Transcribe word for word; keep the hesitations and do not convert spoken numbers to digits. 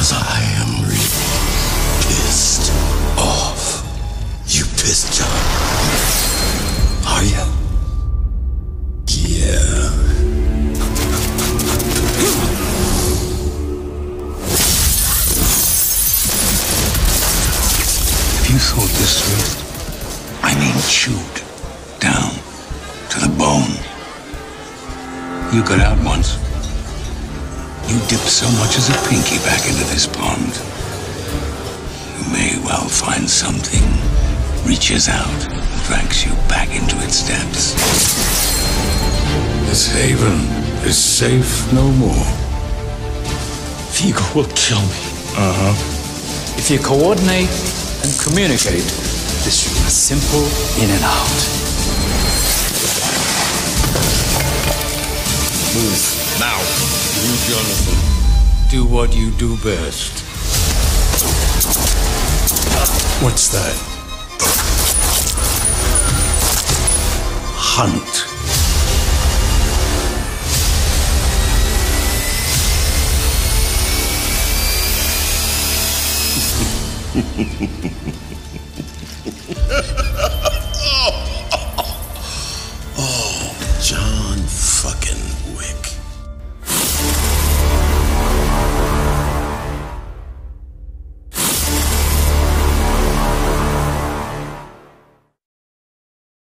Because I am really pissed off. You pissed, John? Are you? Yeah. If you thought this through, I mean chewed down to the bone. You got out once. You dipped so much as a pinky back into this pond. You may well find something reaches out and drags you back into its depths. This haven is safe no more. Vigo will kill me. Uh-huh. If you coordinate and communicate, this should be simple in and out. Move. Now. You, Jonathan. Do what you do best. What's that? Hunt.